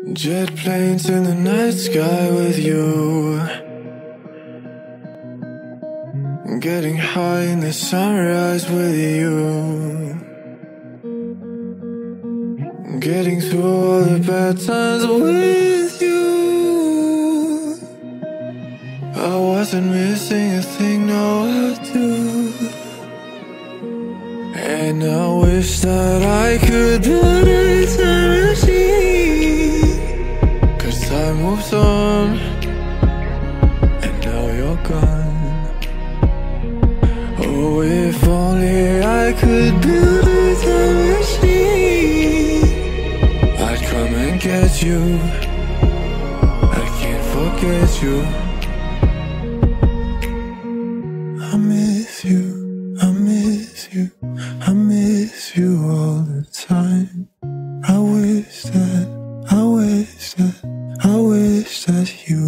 Jet planes in the night sky with you, getting high in the sunrise with you, getting through all the bad times with you. I wasn't missing a thing, no I do. And I wish that I could build a time machine, 'cause time moves on, and now you're gone. Oh, if only I could build a time machine, I'd come and get you. I can't forget you. I miss you, I miss you, I miss you all the time. I wish that, I wish that, I wish that you